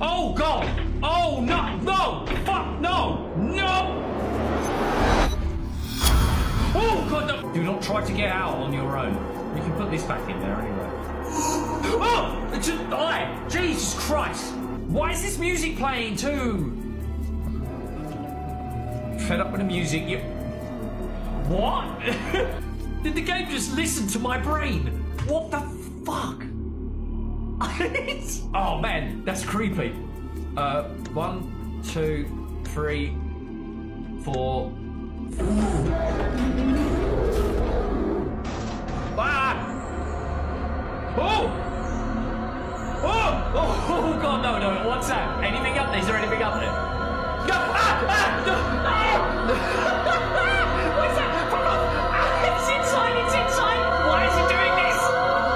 Oh, God! Oh, no! No! Fuck, no! No! Oh, God, no! Do not try to get out on your own. You can put this back in there anyway. Oh! Jesus Christ! Why is this music playing too? Fed up with the music. What? Did the game just listen to my brain? What the fuck? Oh man, that's creepy. 1, 2, 3, 4. Ah! Oh! Oh God, no. What's that? Anything up there? Is there anything up there? No! Ah! No!